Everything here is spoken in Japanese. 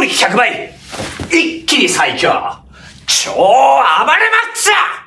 力100倍一気に最強超暴れマッチャ